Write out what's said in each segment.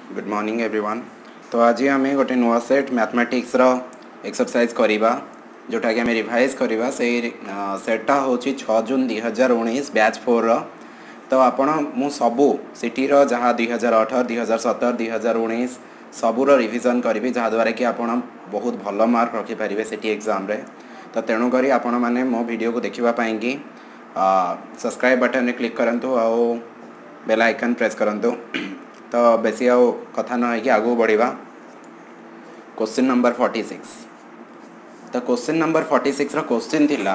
Good morning everyone. तो आज आम गोटे नुआ सेट मैथमेटिक्स एक्सरसाइज करवा जोटा कि आम रिवाइज करवा से सेटा हूँ 6 जून 2019 बैच 4 तो आपण मु सबू सिटीर जहाँ 2018 2017 2019 सबूर रिविजन करी जहाँद्वारा कि आपण बहुत भल मार्क रखिपारे सिटी एग्जाम रे। तो तेणुक आपण मैंने मो वीडियो को देखापी कि सब्सक्राइब बटन में क्लिक करूँ आओ बेल आइकन प्रेस करूँ। तो बेसी आओ कथा न है कि आगू बढ़िया। Question number 46। तो क्वेश्चन नंबर 46 रो क्वेश्चन थिला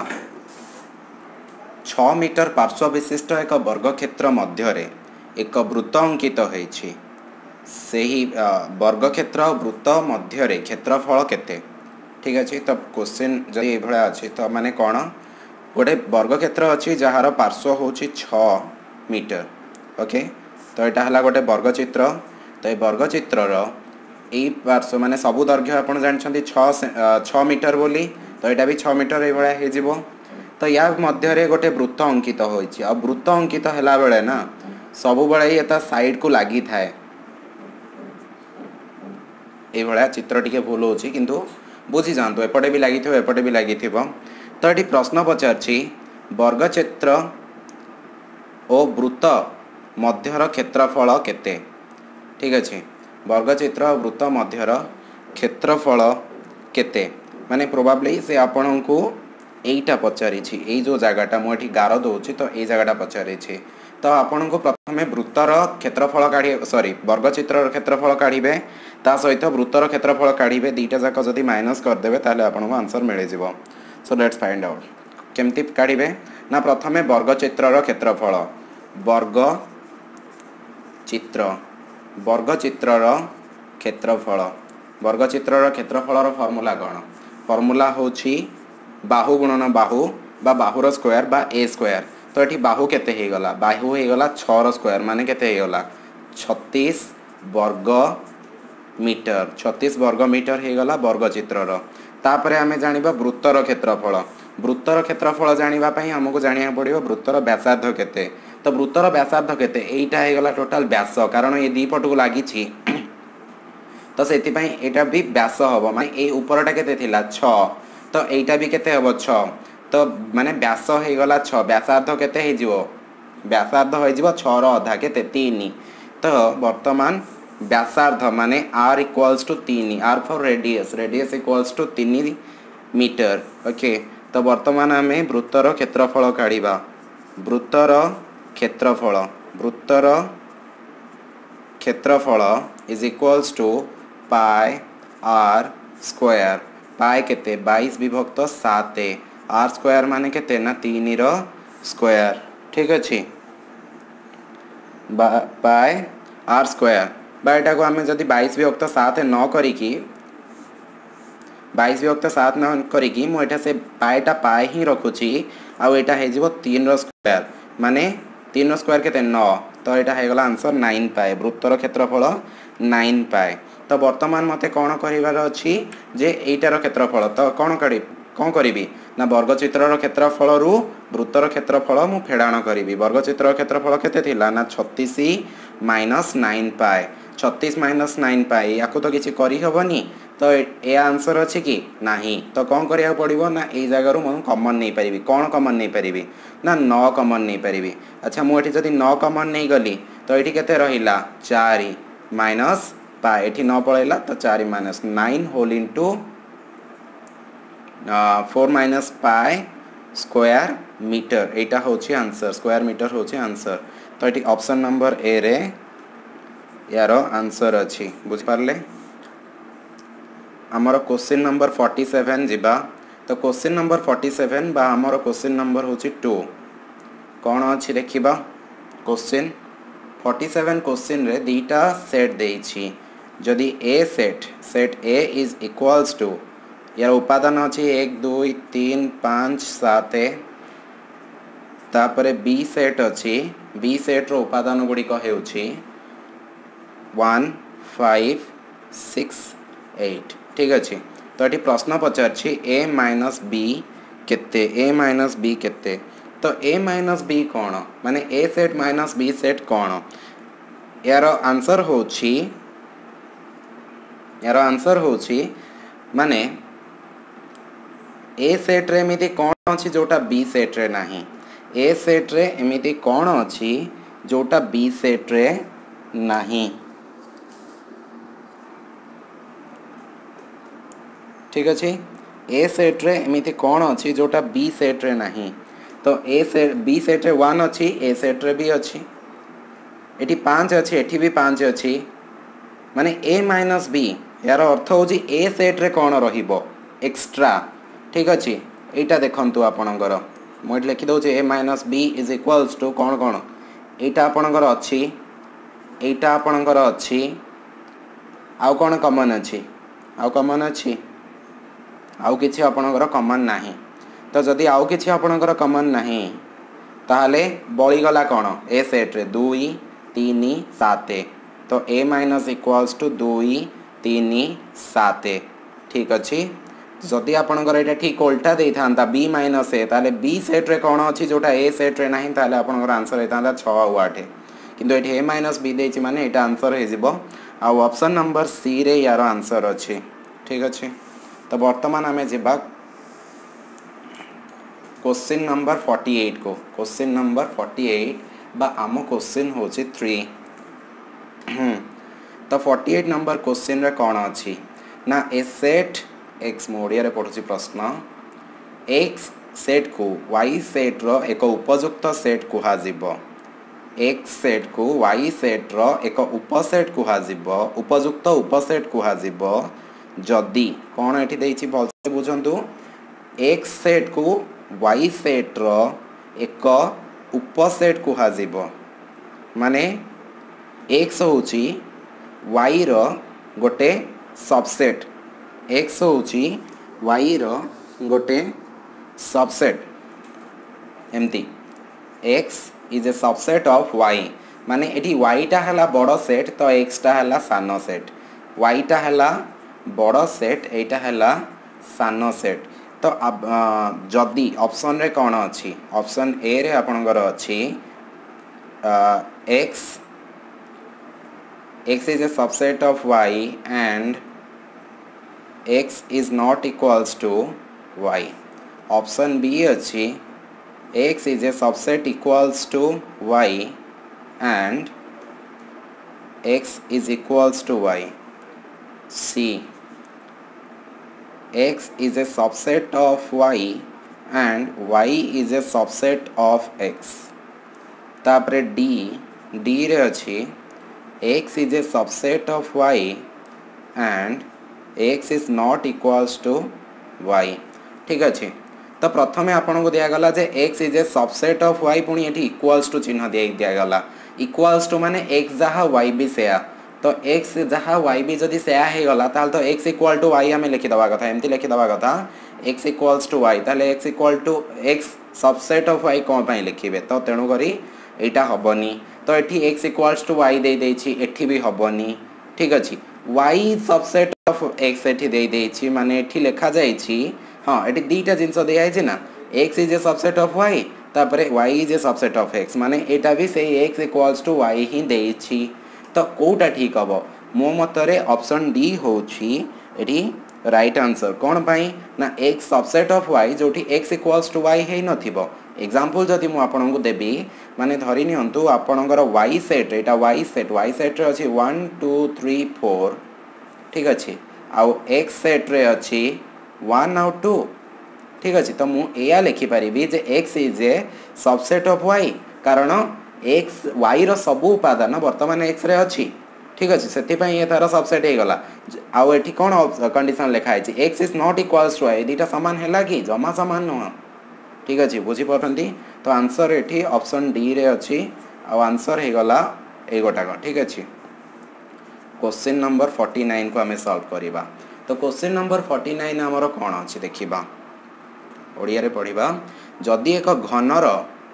6 मीटर पार्श्व विशिष्ट एक वर्ग क्षेत्र मध्य एक वृत्त अंकित होइछि सेही वर्ग क्षेत्र और वृत्त मध्य क्षेत्रफल केते। ठीक अच्छे। तो क्वेश्चन जब ये भाया अच्छे तो माने कौन गोटे वर्ग क्षेत्र अच्छी जार पार्श्व हूँ 6 मीटर। ओके। तो यहाँ है गोटे वर्गचित्र। तो ये वर्गचित्र यही पार्श्व माने सबू दैर्घ्य आप जानते 6 मीटर बोली। तो यहाँ भी 6 मीटर ये हो। तो या मध्य गोटे वृत्त अंकित होइछि। आ वृत्त अंकित हैला बेले ना सबु बेले ये साइड को लगी थाए ये भाया चित्र टी भूल होछि किंतु बुझी जातु एपटे भी लगी एपटे भी लगी। तो ये प्रश्न पचारछि वर्गचित्र और वृत्त मध्यर क्षेत्रफल केते। ठीक अच्छे। वर्गचित्र और वृत्त मध्यर क्षेत्रफल केते माने प्रोबाब्ली से आपण को एटा पचारि यही जो जगटा मुझे गार दूसरी तो ये जगटा पचारि। तो आपण को प्रथम वृत्तर क्षेत्रफल काढ़ी सॉरी वर्गचित्र क्षेत्रफल काढ़े ता सहित वृत्तर क्षेत्रफल काढ़े दीटा जाक जदि माइनस करदे ताले आपण को आंसर मिल जाव। सो लेट्स फाइंड आउट केमती काढ़े ना प्रथम वर्गचित्र क्षेत्रफल वर्गचित्र क्षेत्रफल वर्गचित्र क्षेत्रफल फॉर्मूला कौन फॉर्मूला होछि बाहु गुणन बाहु बा बाहुर स्क्वायर बा ए स्क्वायर। तो ये बाहु केते हे गला बाहु हे गला 6 स्क्वायर माने केते हे गला 36 वर्ग मीटर 36 वर्ग मीटर हे गला वर्गचित्र। तापरे आमे जानिबा वृत्तर क्षेत्रफल जानिबा पई हमको जानिया पड़िबो वृत्तर व्यासार्ध केते। तो वृत्तर व्यासार्ध केते एटा हे गला टोटल व्यास कारण ये दी पट को लागि छी तो सेति पई एटा भी व्यास हबो माने ए ऊपरटा केते थिला 6 तो एटा भी केते हबो 6 तो माने व्यास हे गला 6 व्यासार्ध केते हे जिवो व्यासार्ध हो जिवो 6 रो आधा केते 3। तो वर्तमान व्यासार्ध माने r equals to 3 r for radius equals to 3 metre. Okay. तो वर्तमान आमे वृत्तर क्षेत्रफल काढ़िबा वृत्तर क्षेत्रफल is equals to pi r square pi केते 22 विभक्त 7 r स्क्वायर माने केते ना 3 रो स्क्वायर। ठीक अच्छे। पाई r स्क्वायर बाटा को आम जदि 22 विभक्त 7 न करी 22 विभक्त 7 न करी मुझे से पाएटा पाए ही रखुची आउ एटा हे जिवो 3 रो स्क्वायर माने 3 रो स्क्वायर केते 9 तो यहाँ हो गला आंसर 9 पाए वृत्तर क्षेत्रफल 9 पाए। तो वर्तमान मते कौन करिवार अछि जे एटार क्षेत्रफल तो कौन करी ना वर्गचित्र क्षेत्रफल रु वृत्तर क्षेत्रफल मु फेड़ाण करी वर्गचित्र क्षेत्रफल केते थिला ना 36 माइनस 9 पाए 36 माइनस 9 पाए या तो किसी करी हबनी। तो ये आंसर अच्छी कि नहीं तो कौन करिया पड़िबो ना ए जगह मु कॉमन नहीं पारिबी कौन कॉमन नहीं पारिबी ना 9 कॉमन नहीं पारिबी। अच्छा मुझे जदि 9 कॉमन नहीं गली तो ये केते रहिला 4 माइनस पाए एठी 9 पळैला तो 4 minus 9 whole into 4 minus pi square metre एटा होची आंसर स्क्वायर मीटर होची आंसर। तो ये ऑप्शन नंबर ए रे यार आंसर अच्छी बुझ पारले। आमर क्वेश्चन नंबर 47 जिबा। तो क्वेश्चन नंबर 47 बा आमर क्वेश्चन नंबर होची 2 कौन अच्छी देखिबा क्वेश्चन 47 क्वेश्चन रे दीटा सेट देइछि जदि A set A is equals to यार उपादान अच्छी 1 2 3 5 7 तापरे बी सेट अच्छी बी सेट रो उपादान गुड़ी हेउछि 1 5 6 8। ठीक अच्छे। तो ये प्रश्न पचार ए माइनस बी केते तो ए माइनस बी कौन माने A set minus B set कौन यार आंसर होछि यार आंसर होची माने ए सेट रे एमिति कौन अच्छी जोटा बी सेट रे नहीं ए सेट रे एमिति कौन अच्छी जोटा बी सेट रे नहीं ठीक अच्छे ए सेट रे एमिति कौन अच्छी जोटा बी सेट रे नहीं तो ए सेट बी सेट रे 1 अच्छी ए सेट रे भी अच्छी एटी 5 अच्छी एटी भी 5 अच्छी माने ए माइनस बी यार अर्थ हो ए सेट रे कौन रहिबो एक्स्ट्रा ठीक अच्छे यहाँ देखु आपणकर मुझे लिखि दौर A minus B is equals to कौन कौन यहाँ आपणकर अच्छी यहाँ आपणकर अच्छी आउ कौन कमन अच्छी आउ कमन अच्छी आउ किछि आपणकर कमन नाही तो जदि आउ किछि आपणकर कमन नाही ताहले बळीगला कौन ए सेट रे 2 3 7 तो ए माइनस इक्वल्स टू 2 3 7 ठीक अच्छे जदि आपणकर यहाँ ठीक उल्टा दे था बी माइनस ए ताले बी सेट रे कौन अच्छी जोटा ए सेट रे नहीं ताले आपणकर आंसर होता 6 और 8 किंतु ये ए माइनस बी देछि माने एटा आंसर हो आ ऑप्शन नंबर सी रे यार आंसर अच्छे ठीक अच्छे तो वर्तमान आम जा क्वेश्चन नंबर 48 को क्वेश्चन नंबर 48 बा आम क्वेश्चन हो 3 तो 48 नंबर क्वेश्चन रे कौन अच्छी ना ए सेट एक्स मोड़िया पढ़ुची प्रश्न एक्स सेट को वाई सेट रो एक उपयुक्त सेट कुहाजिब एक्स सेट को वाई सेट रो एक उपसेट कुहाजिब उपयुक्त उपसेट कुहाजिब जदि कौन एठी देछि भलसे बुझंतु एक्स सेट को वाई सेट रो एक उपसेट कुहाजिब माने एक्स होची वाई रो गोटे सबसेट एक्स होची वाई रो गोटे सबसेट एमती X is a subset of Y माने एठी वाई टा हला बड़ सेट तो एक्स टा हला सान सेट वाई टा हला बड़ सेट एटा हला सान सेट तो जदि ऑप्शन रे कौन अच्छी ऑप्शन ए रे आपनकर अच्छी X X is a subset of Y and x is not equals to y option b अच्छी x is a subset equals to y and x is equals to y c x is a subset of y and y is a subset of x तापरे d रे अच्छी x is a subset of y and x is not equals to y ठीक अच्छे तो प्रथमे आपन को दिया गला जे x is a subset of y पुणी एठी इक्वल्स टू चिन्ह दिया गला इक्वल्स टू माने x जहा y भी सेया तो x जहा y भी जदी सेया हे गला ताल तो x इक्वल टू y हमें लिखि दबा कथा एमती लिखि दबा कथा x इक्वल्स टू y ताले x equal to x subset of y कोन पई लिखिबे तो तेनु करी एटा हबनी तो एठी x इक्वल्स टू y दे देछि एठी भी हबनी ठीक अछि y सबसेट ऑफ x एठी दे देछि माने एठी लिखा जाइछि हां एठी दीटा जिंस दे आइछि ना x is a subset of y तापरे y is a subset of x माने एटा भी से x इक्वल्स टू y ही देछि तो कोटा ठीक हबो मो मतरे ऑप्शन डी होछि एठी राइट आंसर कोन पई ना x सबसेट ऑफ y जोठी x इक्वल्स टू y हे नथिबो एग्जांपल जदि मु आपन को देबी माने धरि नियंतु आपनकर y सेट एटा y सेट रे अछि 1 2 3 4 ठीक अछि आउ x सेट रे अछि 1 आउ 2 ठीक अछि तो मु एया लिखि परिबी जे x is a subset of y कारण x y रो सब उपादान वर्तमान x रे अछि ठीक अछि सेति पई ए तार सबसेट हे गला आउ एठी कोन कंडीशन लिखा है x is not equals to y दीटा समान हैला कि जमा समान न ठीक अच्छे बुझी पारती तो आंसर एठी ऑप्शन डी रे अच्छी आ आंसर हे गला ए गोटाक ठीक अच्छे क्वेश्चन नंबर 49 को आम सॉल्व करवा तो क्वेश्चन नंबर 49 आमर कौन अच्छी देखा ओडिया रे पढ़िबा जदि एक घनर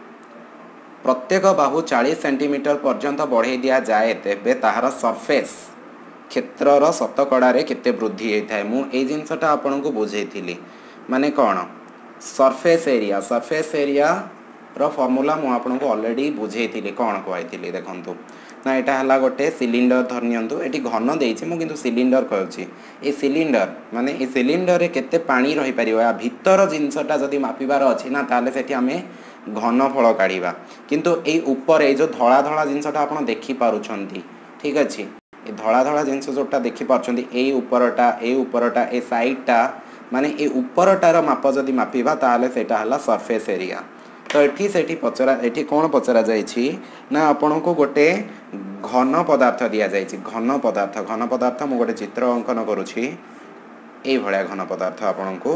प्रत्येक बाहु 40 सेंटीमीटर पर्यंत बढ़े दिया जाए तेबे ताहार सरफेस क्षेत्रर शतकड़ा रे केते वृद्धि होता है मु ए जिनसटा आपन को बुझेइथिली माने कौन सरफेस एरिया रो फॉर्मूला मु आपन को ऑलरेडी बुझेइथिली कौन कहैथिली देखंतु ना यहाँ है गोटे सिलिंडर धरनियंतु ये घन देती मुझे सिलिंडर कहूँ ये सिलिंडर माने ये सिलिंडर में केते पानी रही पार या भितर जिनसटा जदि मापिबार अच्छी ना ताले सेठी आमे घन फल काढ़ा किंतु ये ऊपर ये जो धला धला जिनसटा आप देखिपुंट ठीक अच्छे ये धला धला जिनस जोटा देखिपुंट ये ऊपरटा ए साइडटा माने ये ऊपरटार माप जदि मापिबा ताले सेटा हला सरफेस एरिया तो ये पचरा ये कौन पचरा जाइछि ना आपण को गोटे घन पदार्थ दि जाइछि घन पदार्थ मु गोटे चित्र अंकन करुछि ए भलिया घन पदार्थ आपण को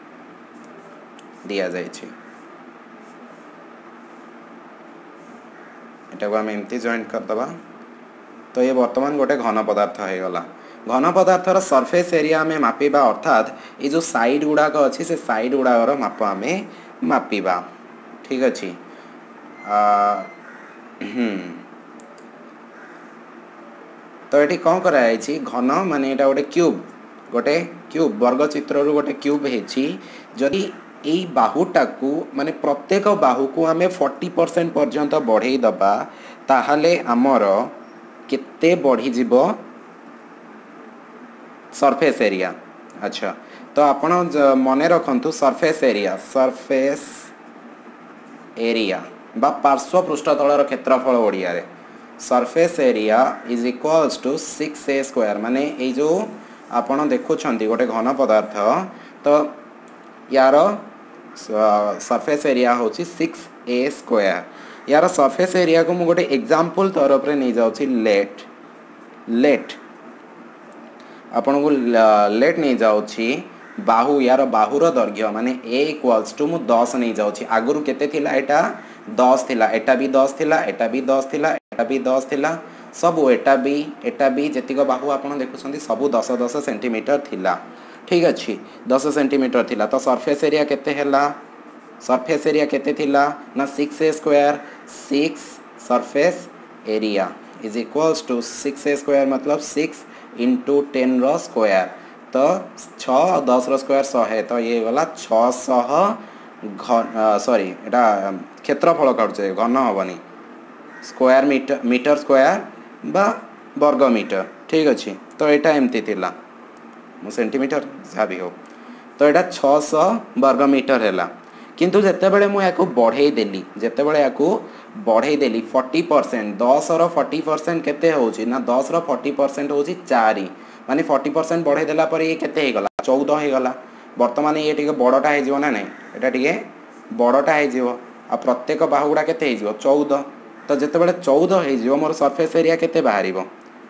दि जाइछि एटा को हम एमती जॉइंट कर दबा तो ये वर्तमान गोटे घन पदार्थ हो गला घन पदार्थर सरफेस एरिया में मापिबा अर्थात ये जो साइड गुड़ाक अच्छी से साइड गुड़ाकर माप आम मापिबा ठीक अच्छे तो ये कौन कराई घन माने एटा गोटे क्यूब वर्ग चित्र गोटे क्यूब है जदि यही बाहुटा को माने प्रत्येक बाहु को आम 40% पर्यंत बढ़ई दबा ताहले आमर केते बढ़ी जीवो सरफेस एरिया अच्छा तो आपण मन रखु सरफेस एरिया बा पार्श्व पृष्ठतलर क्षेत्रफल ओडिया रे surface area is equals to 6a square माने ये जो आपण देखुछंती गोटे घन पदार्थ तो यार सरफेस एरिया होची 6a स्क्वायर यार सरफेस एरिया को मु गोटे एग्जांपल तरफ रे नहीं जाउची लेट आपण को लेट नहीं जाउची बाहु यार बाहुर दैर्घ्य माने a इक्वल्स टू मु 10 नहीं जाउची आगुरु केते थिला एटा 10 थिला एटा भी 10 थिला एटा भी 10 थिला एटा भी 10 थिला सब एटा भी जतिक बाहु आपण देखुछंती सब 10 सेंटीमीटर थिला ठीक अच्छी 10 सेंटीमीटर थिला तो सरफेस एरिया केते हैला सरफेस एरिया केते थिला ना 6a square 6 surface area is equals to 6a square मतलब 6 इंटू 10 रो स्क्वायर तो 6 और 10 रो स्क्वायर 100 है तो ये वाला 600 घन सॉरी एटा क्षेत्रफल काटुचे घन हेनी स्क्वायर मीटर स्क्वायर बा वर्ग मीटर ठीक अच्छे तो यहाँ एमती थिला मो सेंटीमीटर जहाँ भी हो तो यहाँ 600 वर्ग मीटर है किंतु जितेबले मुझे बढ़ई देली जितेबले या बढ़ई देली 40% 10 रो 40% केते होची ना 10 रो 40% होची 4 माने 40% बढ़ई देला पर ये केते हे गला 14 हे गला वर्तमान ये टिके बड़टा हे जीवो ना नहीं एटा टिके बड़टा हे जीवो आ प्रत्येक बाहुगुडा केते हे जीवो 14 तो जितेबले 14 हे जीवो मोर सरफेस एरिया केते बाहरिबो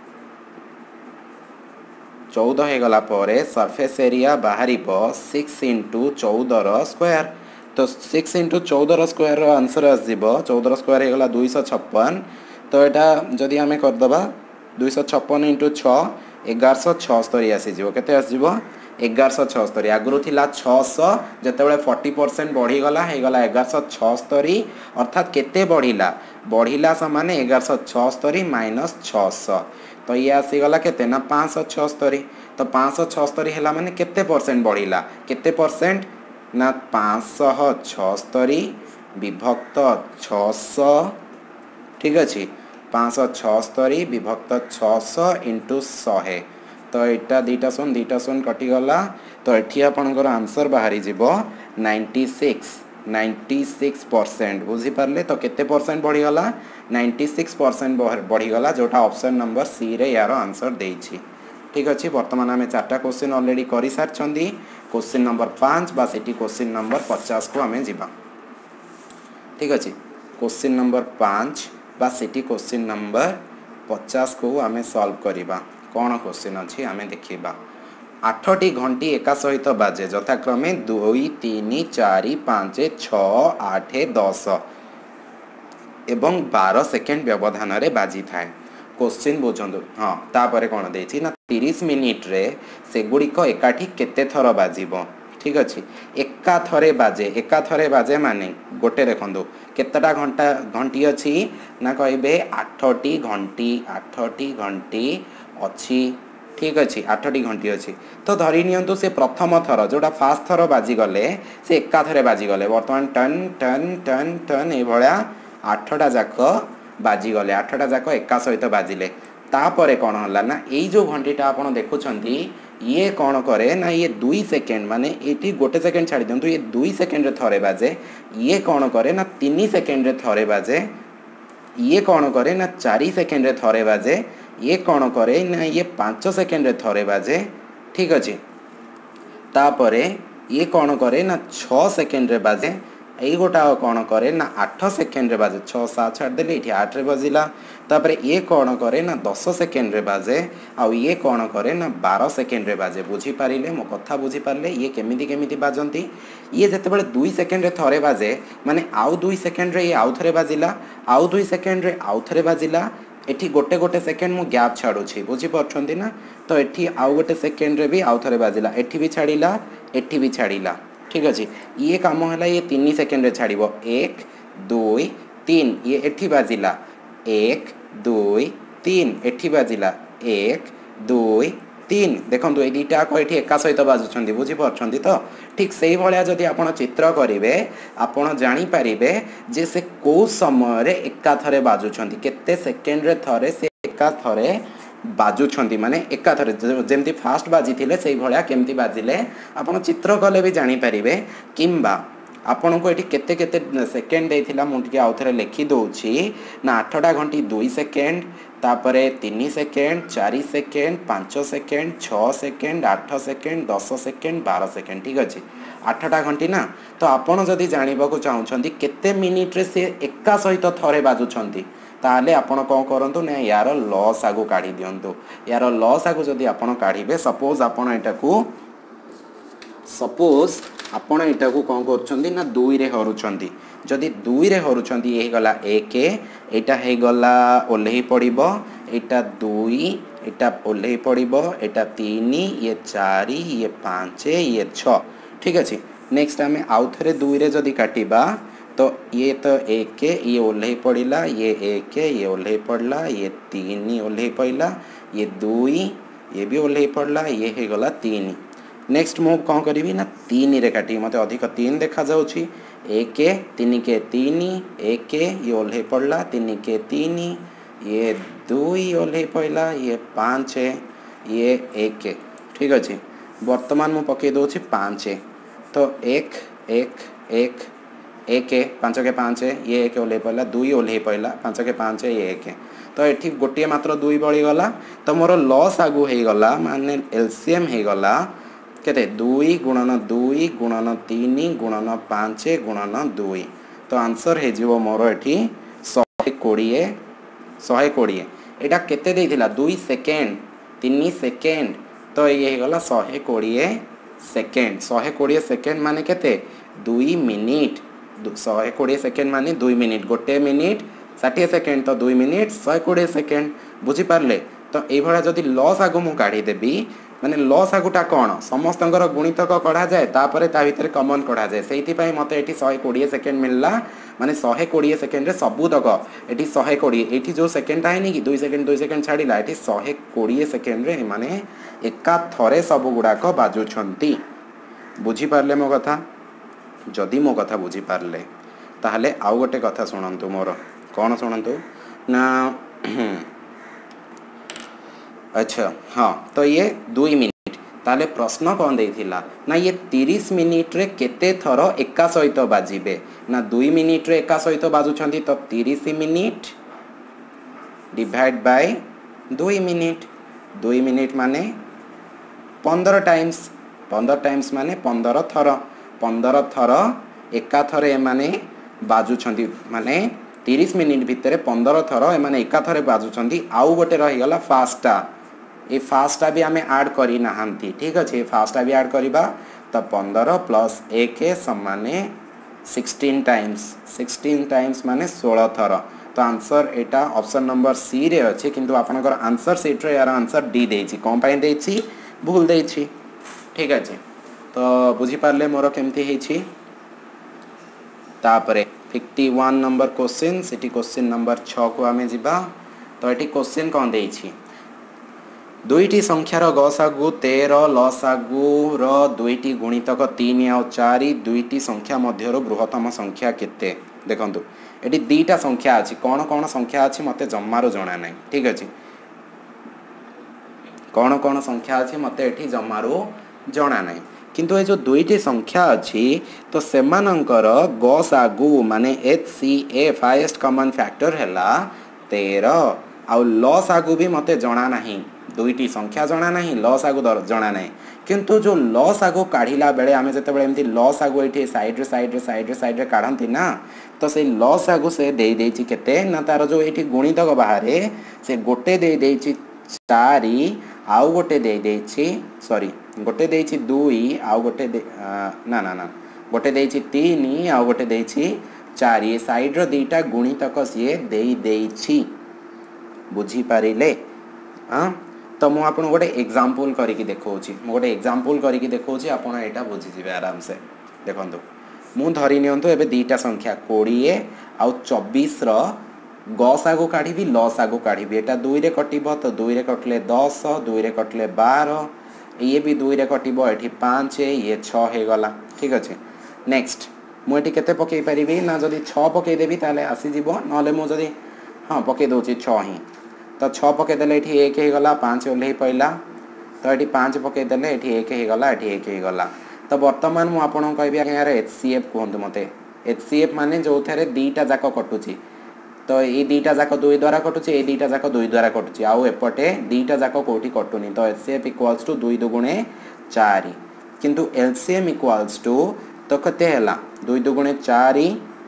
14 हे गला परे सरफेस एरिया बाहरिबो 6 इंटू 14 रो स्क्वायर तो 6 इंटू 14 रो स्क्वायर रो आंसर आसजिबो 14 रो स्क्वायर हे गला 256 तो एटा जदि आमे कर दबा 256 इंटू 6 1176 आसीजिबो केते आसीजिबो 1176 आगुरु थिला 600 जेतेबेले 40% बढ़ी गला हे गला 1176 अर्थात केते बढ़िला समान 1176 माइनस 600 तो ये आसीगला केते ना 576 तो 576 हैला माने केते परसेंट बढ़िला केते परसेंट ना 576 विभक्त 600 ठीक अच्छे 576 विभक्त 600 इंटू 100 तो यहाँ दीटा शून कटिगला तो ये आपंकर आंसर बाहरी जीवो 96% बुझीपारे तो केते परसेंट बढ़ीगला 96% बढ़ीगला जोटा ऑप्शन नंबर सी रे यार आंसर देछि ठीक अच्छे बर्तमान आम 4टा क्वेश्चन ऑलरेडी कर सारी क्वेश्चन नंबर 5 बा सेठी क्वेश्चन नंबर 50 को आम जीवा ठीक अच्छे क्वेश्चन नंबर 5 बा सेठी क्वेश्चन नंबर 50 को आम सॉल्व करवा कौन क्वेश्चन अच्छी आम देखा 8टी घंटी एका सहित बाजे यथाक्रमे 2 3 4 5 6 8 10 एवं 12 सेकेंड व्यवधान रे बाजी थाए क्वेश्चन बुझंतु हाँ तापर कौन देछि ना 30 मिनिट रे से गुड़िक एकाठी केते थर बाजिबो ठीक अच्छे एका थरे बाजे माने गोटे देखो केतटा घंटी अच्छी ना कहे 8टी घंटी अच्छी ठीक अच्छे 8टी घंटी अच्छी तो धरी नियंतु से प्रथम थर जोटा फास्ट थर बाजिगले से एका थरे बाजिगले बर्तमान टन टन टन टन ये 8टा जाक बाजीगले 8टा जाक एका सहित बाजिले तापर कौन है ना यही जो घंटीटा आप देखुंट ये कौन करे ना ये 2 सेकेंड माने ये गोटे सेकेंड छाड़ी दिंतु ये 2 सेकेंड थे बाजे ये कौन करे ना 3 सेकेंड थे बाजे ये कौन करे ना 4 सेकेंड थे बाजे ये कौन करे ना ये 5 सेकेंड थे बाजे ठीक अच्छे तापरे ये कौन करे ना 6 सेकेंड रे बाजे यही गोटा कौन करे ना 8 सेकेंड रे बाजे 6 7 छाड़देले ये 8 रे बजिला तापरे ये कौन करे ना 10 सेकेंड रे बाजे आउ ये कौन करे ना 12 सेकेंड रे बाजे बुझी पारिले मो कथा बुझी पारले ये केमिति केमिति बाजंती ये जते बेले 2 सेकेंड रे थरे बाजे माने आउ 2 सेकेंड रे ये आउ थरे बाजिला आउ 2 सेकेंड रे आउ थरे बाजिला एठी गोटे गोटे सेकेंड मु गैप छाड़ुछि बुझी परछंती ना तो एठी आउ गोटे सेकेंड रे भी आउ थरे बाजिला एठी भी छाड़िला एठी भी छाड़िला ठीक अछि ये काम हला ये 3 सेकेंड रे छाड़िबो 1 2 3 ये एठी बाजिला 1 2 3 एठी बाजिला 1 2 3 देखंतु ए दीटा को एठी एका सहित बाजुछंती बुझी परछंती तो ठीक सेही भलिया जदि आपण चित्र करिवे आपण जानि पारिबे जे से को समय रे एका थरे बाजुछंती केते सेकेंड रे थरे से एका थरे बाजुछंती माने एका थरे जेमती फास्ट बाजी थिले सेही भलिया केमती बाजिले आपण चित्र कले भी जानि पारिबे किंबा आपण को एठी केते केते सेकेंड देथिला मु टिके आउथरे लिखि दोछि ना 8टा घंटी 2 सेकेंड तापरे 3 second 4 second 5 second 6 second 8 second 10 second 12 second ठीक अछि 8टा घंटी ना तो आपण जदि जानिबा को चाहुछंती केते मिनिट रे से एका सहित थरे बाजुछंती ताले आपण को करंतु ना यार लॉस आगु काढी दियंतु यार लॉस आगु जदि आपण काढिबे सपोज आपण एटा को कौन कर ना 2 रे हरुछंती जदि 2 रे हरुछंती ये गला 1 एटा हे गला ओल्ही पड़िबो एटा 2 एटा ओल्ही पड़िबो एटा 3 ये 4 ये 5 ये 6 ठीक अछि नेक्स्ट हमें आउ थरे 2 रे जदि काटिबा तो ये तो 1 ये ओल्ही पड़िला ये 1 ये ओल्ही पड़ला ये 3 ओल्ही पड़ला ये 2 ये भी ओल्ही पड़ला ये हे गला 3 नेक्स्ट मु कौन करी ना 3 रे काटी मते अधिक 3 देखा जाउछि 1 3 के 3 1 ये ओल्हे पड़ला 3 के 3 ये 2 ओल्हे पड़ला ये 5 ये 1 ठीक अच्छे वर्तमान मु पके दोछि 5 तो 1 1 1 1 5 के 5 ये 1 ओल्हे पड़ला 2 ओल्हे पड़ला 5 के 5 ये 1 तो ये गोटे मात्र 2 बड़ी गला तो मोर लॉस आगु हे गला माने एलसीएम हे गला केते 2 गुणन 2 गुणन 3 गुणन 5 गुणन 2 तो आंसर हे जीवो मोर एठी 120 एटा केते देथिला 2 सेकेंड 3 सेकेंड तो ये हे गला 120 सेकेंड 120 सेकेंड माने केते 2 मिनिट 120 सेकेंड माने 2 मिनिट गोटे मिनिट 60 सेकेंड तो 2 मिनिट 120 सेकेंड बुझी पारले तो ए भला जदी लॉस आगु मु काढी देबी माने लॉस आगुटा कौन समस्तंकर गुणितक कढ़ा जाए तापरे ता भितर कॉमन कढ़ा जाए सेहिति पई मते एठी 120 सेकेंड मिलला माने 120 सेकेंड रे सबुतक एठी 120 एठी जो सेकेंड है नी कि 2 सेकेंड छाड़िला एठी 120 सेकेंड रे माने एका थरे सब गुडाक बाजू छंती बुझी पारले मो कथा जदी मो कथा बुझी पारले ताहले आउ गोटे कथा सुनंतु मोर कौन सुनंतु ना अच्छा हाँ तो ये 2 मिनिट ताले प्रश्न कौन देथिला ना ये 30 मिनिट रे केते थर एका सहित बाजिबे ना 2 मिनिट रे एका सहित बाजुछंती तो 30 मिनिट डिवाइड बाय 2 मिनिट माने 15 टाइम्स माने 15 थर एका थरे माने बाजुछंती माने 30 मिनिट भितर 15 थर एमाने एका थरे बाजुछंती आउ गोटे रही गला फास्टा ये फास्टा भी आम ऐड करी नाहंती ठीक अच्छे फास्टा भी ऐड करिबा तो 15 प्लस 1 समाने 16 टाइम्स माने 16 थर तो आंसर एटा ऑप्शन नंबर सी रे अच्छे किंतु आपनकर आंसर सीट रे यार आंसर डी देछि कोन पई देछि भूल देछि ठीक अच्छे तो बुझी पारले मोर केमती हेछि तापरे 51 नंबर क्वेश्चन सेठी क्वेश्चन नंबर 6 को आमे जिबा तो एठी क्वेश्चन कोन देछि दुईटी संख्यार गसागु 13 लसागु दुईटी गुणितक 3 और 4 दुईटी संख्या मध्यरो बृहत्तम संख्या केते देखंतु एटी दीटा संख्या अच्छी कौन कौन संख्या अच्छी मत जमारू जना ना ठीक अच्छे कौन कौन संख्या अच्छी मत ये जमारू जना ना किंतु ये जो दुईटी संख्या अच्छी तो सेमानंकर गसागु माने HCF हाईएस्ट कॉमन फैक्टर है 13 आउ लसागु भी मत जना ना दुईटी संख्या जना ना लसागु जना ना किंतु जो लसागु काढ़िला बेले आमे जते बेले एमती लसागु एठी साइड रे काढंती ना तो से लसागु से दे देछि केते ना तार जो एठी गुणितक बाहरे से गोटे दे देछि 4 आउ गोटे दे देछि सॉरी गोटे देछि 2 आउ गोटे ना ना ना गोटे देछि 3 आउ गोटे देछि 4 ये साइड रो दीटा गुणितक सिए दे देछि बुझी पारिले हां तो मु आपन गोटे एग्जांपल करिकि देखौछि मु गोटे एग्जांपल करिकि देखौछि आपन एटा बुझी जिवे आराम से देखंतु मु धरि नियंतु एबे दीटा संख्या 20 आउ 24 रो गसागु काढिबी लसागु काढिबी एटा 2 रे कटिबो तो 2 रे कटले 10 2 रे कटले 12 ये भी 2 रे कटिबो एठी 5 ये 6 हे गला ठीक अछि नेक्स्ट मु एठी केते पकेई परिबी ना जदी 6 पकेई देबी ताले आसी जिवो नले मु जदी हां पकेई दोछि 6 ही तो 6 पकेई देले एठी 1 हे गला 5 ओल्हे पइला तो एठी 5 पकेई देले एठी 1 हे गला एठी 1 हे गला तो वर्तमान मु आपन कहबी यार HCF कहंतु मते HCF माने जो थरे दीटा जाक कटुची तो ये दीटा जाक 2 द्वारा कटुची ये दीटा जाक 2 द्वारा कटुची आउ एपटे दीटा जाक कोठी कटुनी तो HCF इक्वल्स टू 2 दुगुणे 4 किंतु LCM इक्वल्स टू तो कते हला 2 दुगुणे 4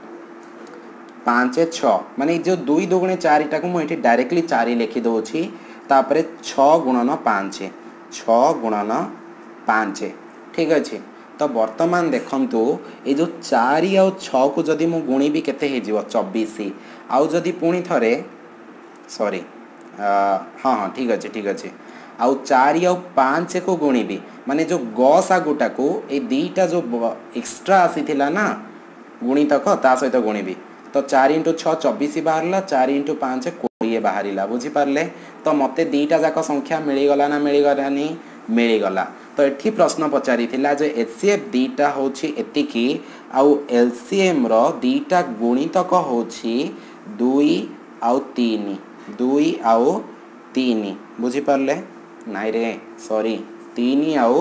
5 6 माने जो 2 दुगुणे 4 टाको मु एठी डायरेक्टली 4 लिखि दोछि तापरे 6 गुणन 5 6 गुणन 5 ठीक अछि तो वर्तमान देखंतु ए जो 4 आउ 6 को जदी मु गुणी भी केते हे जीवो 24 आउ जदी पुणी थरे सॉरी हां हां ठीक अछि आउ 4 आउ 5 को गुणी भी माने जो गसागुटा को ए दीटा जो एक्स्ट्रा आसीथिला ना गुणितक ता सहित गुणी भी तो 4 × 6 24 बाहरला 4 × 5 20 बाहरिला बुझी पारले तो मते दीटा जाक संख्या मिली गला ना मिली गलानी मिली गला तो एठी प्रश्न पचारी थिला जे HCF दीटा होछि एतिकी आउ LCM रो दीटा गुणितक होछि 2 आउ 3 2 आउ 3 बुझी पारले नाइ रे सॉरी 3 आउ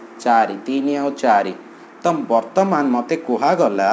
4 तो वर्तमान मते कुहा गला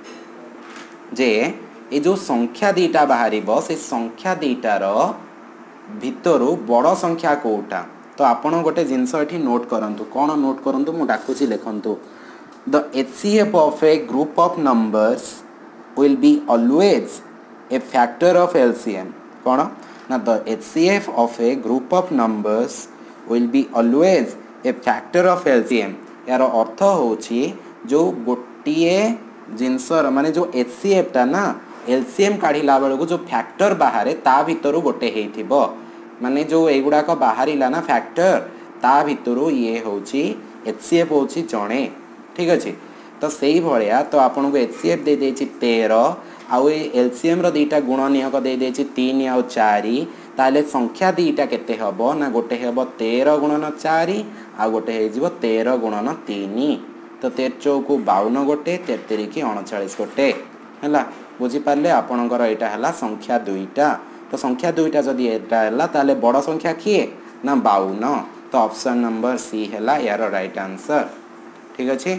जे ए जो संख्या दीटा बाहरिबो से संख्या दीटा रो भितरु बड़ संख्या कोटा तो आपण गोटे जिनस एठी नोट करंतु कोन नोट करंतु मु डाकुची लेखंतु the HCF of a group of numbers will be always a factor of LCM कोन ना the HCF of a group of numbers will be always a factor of LCM यार अर्थ होची जो गोटिए जिनसर माने जो HCF ता ना LCM काढिला बेल को जो फैक्टर बाहर ता भितरु गोटे हेथिबो माने जो एगुडा को बाहरिला ना फैक्टर ता भितरु ये होची HCF होची जणे ठीक अछि तो सेही भलिया तो आपन को HCF दे देछि 13 आउ LCM रो दीटा गुणनियक दे देछि 3 आउ 4 ताले संख्या दीटा केते हबो ना गोटे हबो 13 गुणन 4 आ गोटे हे जिवो 13 गुणन 3 तो 13 चौकु 52 गोटे 33 की 39 गोटे हला बुझी पारले आपनकर एटा हला संख्या दुईटा तो संख्या दुईटा जदि एटा हला ताले बड़ संख्या किए ना 52 तो ऑप्शन नंबर सी हला यार राइट आंसर ठीक अछि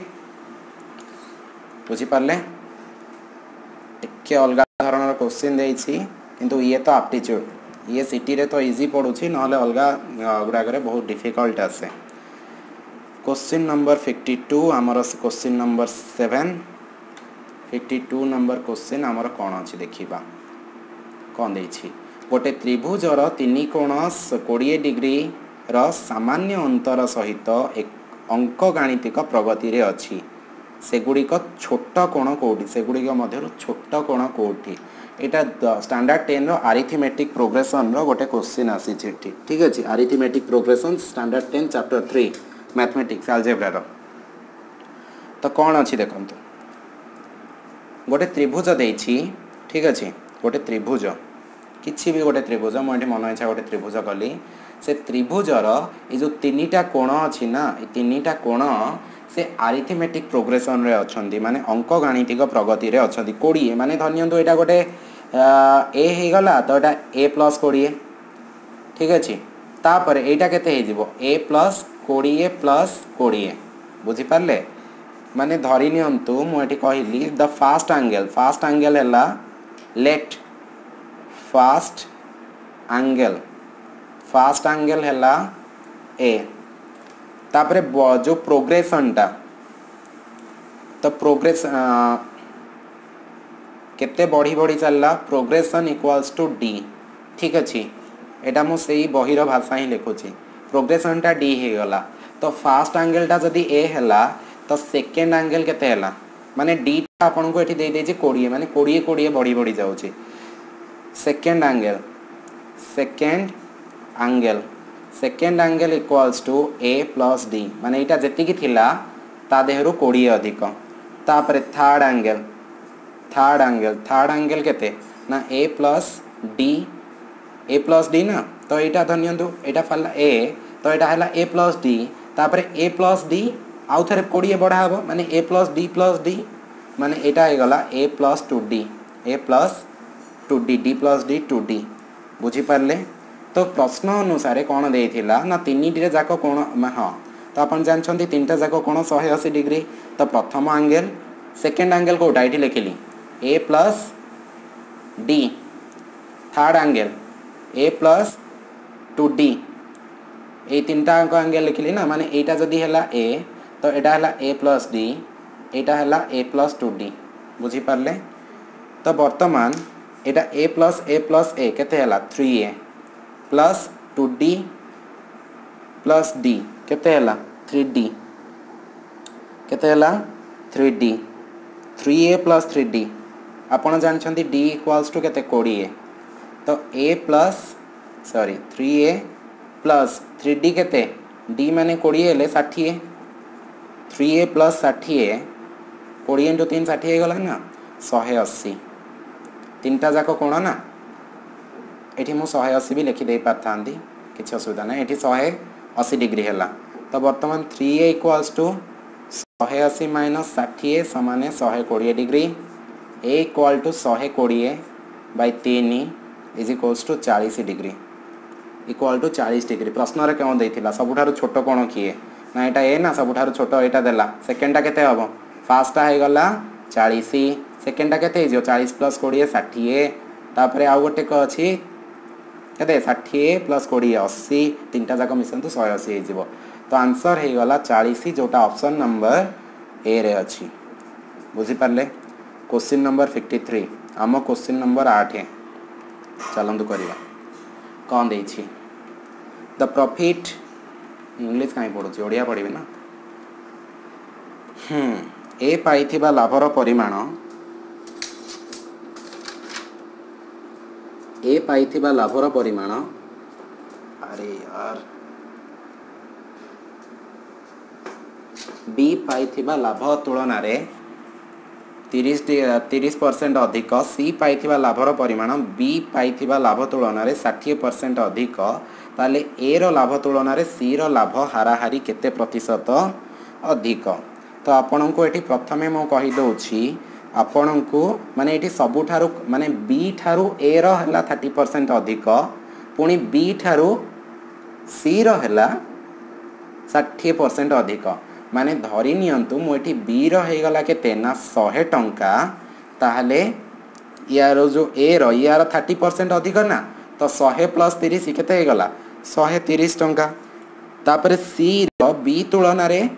बुझी पारले एके अलगा धरणर क्वेश्चन देछि किंतु ये तो एप्टीट्यूड ये सिटी रे तो इजी पडुछि नहले अलगा गुडा करे बहुत डिफिकल्ट आसे क्वेश्चन नंबर 52 हमर क्वेश्चन नंबर 7 52 नंबर क्वेश्चन हमर कोन अछि देखिबा कोन देछि गोटे त्रिभुजर 3 कोण 20 डिग्री र सामान्य अंतर सहित एक अंक गाणितिक प्रगति रे अछि सेगुड़िक छोट कोण कोठी सेगुड़िक मध्य छोट कोण कोठी एटा स्टैंडर्ड 10 रो अरिथमेटिक प्रोग्रेशन रो गोटे क्वेश्चन आसी छिठी ठीक अछि arithmetic progression standard 10 chapter 3 mathematics algebra रो तो कोन अछि देखंतु गोटे त्रिभुज देछि ठीक अछि गोटे त्रिभुज किछि भी गोटे त्रिभुज मोठी मन इच्छा गोटे त्रिभुज कली से त्रिभुजर ए जो तीनटा कोण अछि ना ए तीनटा कोण से आरिथमेटिक प्रोग्रेसन रे अछंती माने अंक गाणितिक प्रगति रे अछंती 20 माने धन्यंतु एटा गोटे ए हे गला तो एटा a + 20 ठीक अछि तापर एटा केते हे जिवो a + 20 + 20 बुझी पारले माने धरि नियंतु मु एठी कहिली द फास्ट एंगल हला लेट फास्ट एंगल हला a तापर जो प्रोग्रेशन टा तो प्रोग्रेस केते बढ़ी बढ़ी चलला प्रोग्रेशन इक्वल्स टू d ठीक अछि एटा मु सेही बहिर भाषा ही लिखुची प्रोग्रेशन टा d हे गला तो फास्ट एंगल टा जदी a हला तो सेकंड एंगल केते हला माने d टा आपन को एठी दे दे जे 20 माने 20 बढ़ी बढ़ी जाउची second angle equals to a + d माने एटा जति की थिला ता देहरु 20 अधिक तापर थर्ड एंगल केते ना a + d ना तो एटा धन्यंतु एटा फला a तो एटा हला a + d तापर a + d आउ थरे 20 बढ़ा हबो माने a + d माने एटा हे गला a + 2d d + d 2d बुझी पारले तो प्रश्न अनुसार कौन देथिला ना तीनिटी रे जाको कोण हां तो अपन जानछंती तीनटा जाको कोण 180 डिग्री तो प्रथम एंगल सेकंड एंगल कोटा एठी लिखिली a + d third angle a + 2d ए तीनटा एंगल लिखिली ना माने एटा जदी हला a तो एटा हला a + d एटा हला a + 2d बुझी पारले तो वर्तमान एटा a + a केते हला 3a + 2d + d केते हला 3d केते हला 3d 3a + 3d आपण जानछंती d = केते 20 तो 3a + 3d केते d माने 20 हेले 60 3a + 60 20 * 3 60 हे गला ना 180 तीनटा जाको कोण ना एठी मु 180 भी लिखि दे पाथांदी किछ असुविधा ना एठी 180 डिग्री हला तो वर्तमान 3a = 180 - 60 समान 120 degree a = 120 / 3 = 40 degree equal to 40 degree प्रश्न रे केन देथिला सबुठारु छोटो कोण किए ना एटा ए ना सबुठारु छोटो एटा देला सेकंडा केते हबो फर्स्टटा हे गला 40 सेकंडा केते हे जो 40 + 20 60 तापरे आ गोटे क अछि केते 60 + 20 80 तीनटा जाक मिसंतु 180 हे जिवो तो आंसर हे गला 40 जोटा ऑप्शन नंबर ए रे अछि बुझी पारले क्वेश्चन नंबर 53 आम क्वेश्चन नंबर 8 चलंतु करिवा कौन देछि द प्रॉफिट इंग्लिश काई पढुछि ओडिया पढिबे ना ए पाइथिबा लाभर परिमाण ए पाइथिबा लाभर परिमाण अरे यार बी पाइथिबा लाभ तुलना रे 30% अधिक सी पाइथिबा लाभर परिमाण बी पाइथिबा लाभ तुलना रे 60% अधिक ताले ए रो लाभ तुलना रे सी रो लाभ हाराहारी केते प्रतिशत अधिक तो आपन को एठी प्रथमे मो कहि दोछि आपन को माने एठी सबुठारु माने बी ठारु ए रो हला 30% अधिक पुनी बी ठारु सी रो हला 60% अधिक माने धरि नियंतु मो एठी बी रो हे गला केते ना 100 टंका ताहले यारो जो ए रो यार 30% अधिक ना तो 100 + 30 केते हे गला 130 टंका तापरे सी रो बी तुलना रे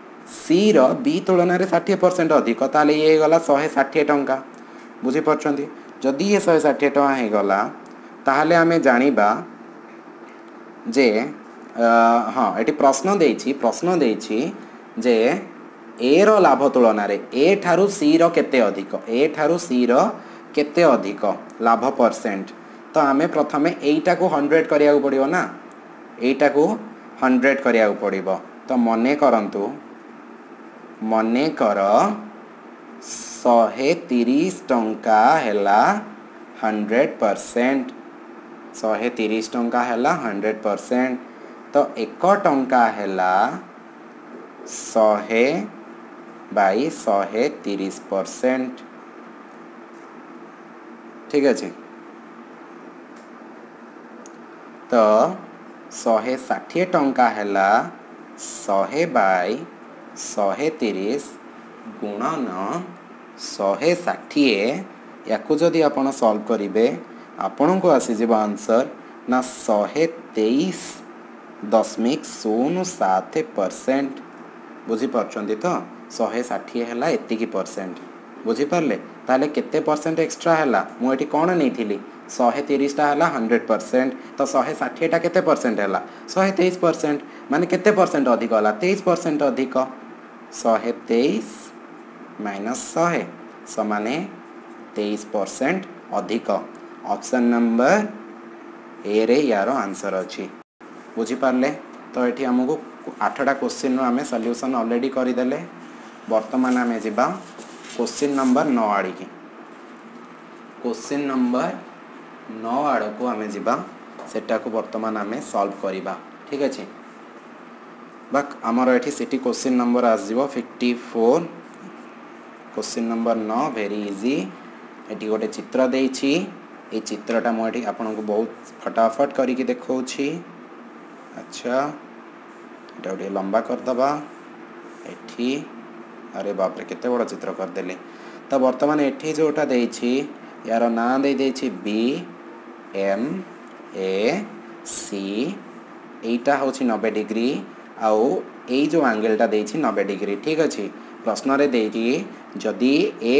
60% अधिक ताले ये गला 160 टंका बुझी परछंती जदी ये 160 टंका हे गला ताहले आमे जानिबा जे हां एटी प्रश्न देछि जे ए रो लाभ तुलना रे ए ठारु सी रो केते अधिक लाभ परसेंट तो आमे प्रथमे एटा को 100 करिया को पड़िबो ना एटा को 100 करिया को पड़िबो तो मने कर 130 टंका हैला 100% 130 टंका हैला 100% तो 1 टंका हैला 100/130%। ठीक अच्छे तो 160 टंका हैला 100/130 गुणन 160 या जदि आपण सॉल्व करेंगे आपण को आसीज आंसर ना 123.07%। बुझीपार्टी तो 160 है एतिकी परसेंट बुझीपारे ताले केते परसेंट एक्स्ट्रा है मुझे कौन नहीं थी 130टा है 100% तो 160 टा केते परसेंट है 123% माने केते परसेंट अधिक है 23% अधिक 123 माइनस 100 समाने 23% अधिक। ऑप्शन नंबर ए रे यार आंसर अच्छी बुझीपारे तो ये आमको 8टा क्वेश्चन आम सॉल्यूशन ऑलरेडी करदेले। वर्तमान आम जा क्वेश्चन नंबर 9 आड़ की क्वेश्चन नंबर 9 आड़ को आम जा सेटा को वर्तमान आम सॉल्व करवा। ठीक अच्छे बाक आमर ये सिटी क्वेश्चन नंबर आसो 54 क्वेश्चन नंबर 9 वेरी इजी। ये गोटे चित्र देछि ये चित्रटा मुझे आपन को बहुत फटाफट करके देखौछि। अच्छा एटा गोटे लंबा करदबा एठी अरे बाप रे केते बड़ा चित्र करदेले। तो वर्तमान एठी जोटा देछि यार ना दे देछि BMAC एटा होछि 90 डिग्री आउ ए जो एंगलटा देछि 90 डिग्री। ठीक अच्छे प्रश्न रे देछि जदि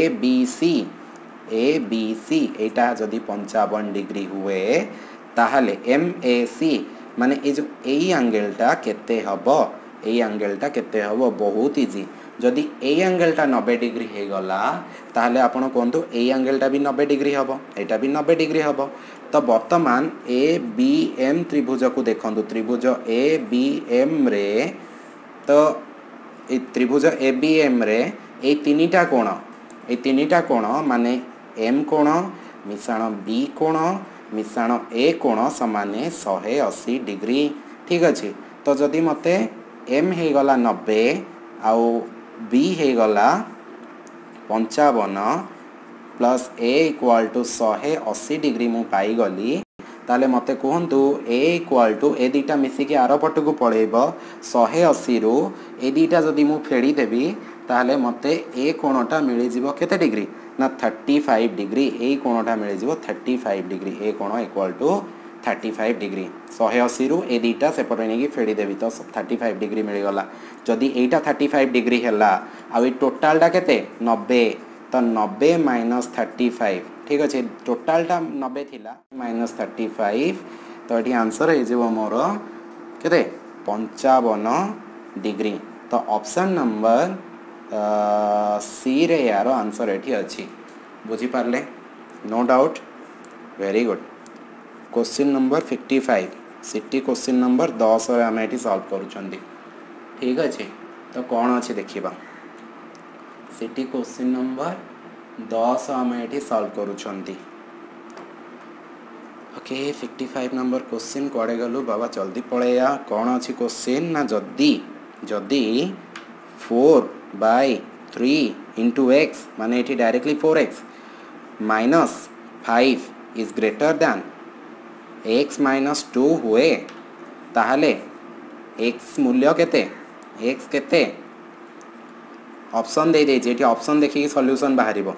ABC एटा जदि 55 डिग्री हुए ताहले MAC माने ए जो ए एंगलटा केते हबो ए एंगलटा केते हबो बहुत इजी। जदि ए एंगलटा 90 डिग्री हे गला ताहले आपण कोंतु ए एंगलटा भी 90 डिग्री हबो एटा भी 90 डिग्री हबो। तो वर्तमान ABM त्रिभुज को देखंतु त्रिभुज ABM रे तो ए त्रिभुज ABM रे ए तीनिटा कोण माने M कोण मिश्रण B कोण मिश्रण A कोण समाने 180 डिग्री। ठीक अच्छे तो जदि मते M हे गला 90 आउ B हे गला 55 plus A equal to 180 degree मु पाई गली ताले मते कहंतु A इक्वाल टू ए दीटा मिसिकी आर पट को पळेब 180 रु ए दीटा जदि मु फेड़ी देबी ताले मते ए कोणटा मिली जीवो केते डिग्री ना 35 डिग्री ए कोणटा मिली जीवो 35 डिग्री ए कोण इक्वल टू 35 डिग्री 180 रु ए दीटा सेपटे नहीं फेड़ी देवी तो 35 डिग्री मिल गला। जदि एटा 35 डिग्री हैला आ टोटालटा केते 90 तो 90 माइनस 35 ठीक अच्छे टोटालटा 90 थिला माइनस 35 तो ये आंसर हो मोर केते 55 डिग्री। तो ऑप्शन नंबर सी रे यार आंसर ये अच्छी बुझीपारे no doubt very good. Question number 55 सिटी क्वेश्चन नंबर 10 आम ये सॉल्व करुँच। ठीक अच्छे तो कौन अच्छे देखा सिटी क्वेश्चन नंबर 10 आम ये सॉल्व करुँच। ओके 55 नंबर क्वेश्चन कड़े गलु बाबा जल्दी पलैया कौन अच्छी क्वेश्चन ना जदि 4/3 इंटू एक्स माने ये directly 4x minus 5 is greater than x minus 2 हुए ताहले x मूल्य केते x केते ऑप्शन दे देछि एठी ऑप्शन देखि सॉल्यूशन बाहरिबो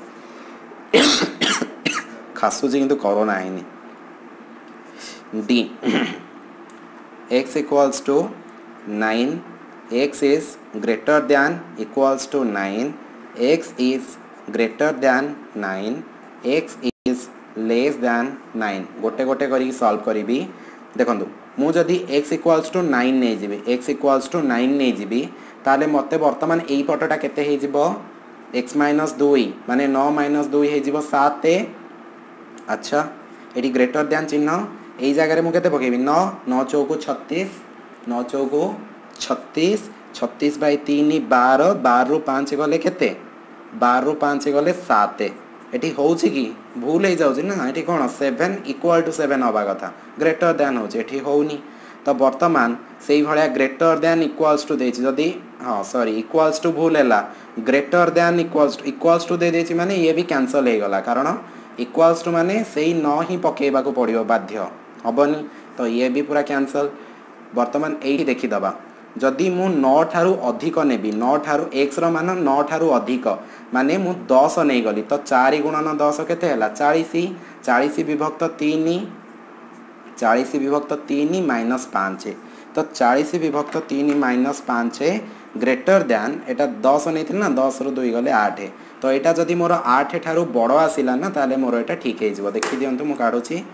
खासुजी किंतु कोरोना आइनी D x equals to 9 x is greater than equals to 9 x is greater than 9 x is less than 9 गोटे गोटे करी सॉल्व करी देखंतु मु जदि x equals to 9 नहीं जीबी x equals to 9 नहीं जीबी ताले मते वर्तमान एई पटटा केते हे जीवो x माइनस 2 माने 9 माइनस 2 हे जीवो 7 अच्छा एटी ग्रेटर दैन चिन्ह एई जगह रे मु केते पकेबी 9 9 चौको 36 9 चौको 36 36 बाई 3 12 12 रु 5 गले केते 12 रु 5 गले 7 एटी होउछि कि भूल हे जाउछि ना एटी कोन 7 इक्वल टू 7 होबा कथा ग्रेटर दैन होउछि एटी होउनी तो बर्तमान से भाया ग्रेटर दैन इक्वाल्स टू देछि जदी हाँ सॉरी इक्वाल्स टू भूल है ग्रेटर दैन इक्वाल्स टू दे देछि माने ये भी कैंसल हो गला कारण इक्वाल्स टू माने सेही न ही पकेबा को पड़ियो बाध्य हबनी तो ये भी पूरा कैंसल बर्तमान एही देखि दबा जदि मु 9 ठारू अधिक नेबी 9 ठारू x रो मान 9 ठारू अधिक माने मु 10 नै गली तो 4 गुणन 10 केते हैला 40 40 विभक्त 3 40 विभक्त 3 माइनस 5 तो 40 विभक्त 3 माइनस 5 ग्रेटर दैन एटा 10 नै थिला ना 10 रो 2 गले 8 तो एटा जदि मोर 8 ठारू बड़ आसिला ना ताले मोर एटा ठीक हे जबो देखि दियंतु मु काढुची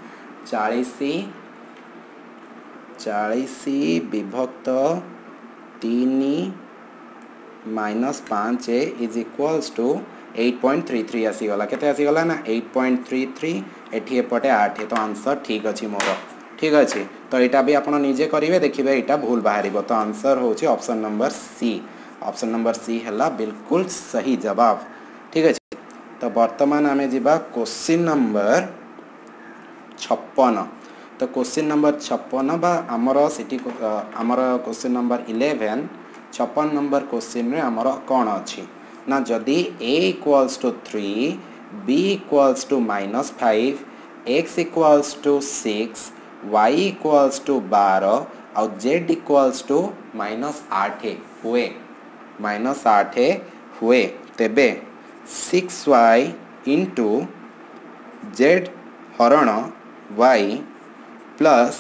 40 विभक्त 3 माइनस 5 इज इक्वल्स टू 8.33 आसीगला केते आसीगला ना 8.33 एठी एपटे 8 तो आंसर ठीक अछि मोर ठीक अछि तो एटा भी आपण निजे करिवे देखिबे एटा भूल बाहरिबो तो आंसर होछि ऑप्शन नंबर सी हला बिल्कुल सही जवाब ठीक अछि तो वर्तमान आमे जिबा क्वेश्चन नंबर 56 तो क्वेश्चन नंबर 56 बा आमर सिटी आमर क्वेश्चन नंबर 11 56 नंबर क्वेश्चन रे आमर कोन अछि ना जदि a equals to 3 b equals to -5 x equals to 6 y equals to 12 और z इक्वल्स टू -8 हुए -8 हुए तेबे 6y इंटू z हरण y प्लस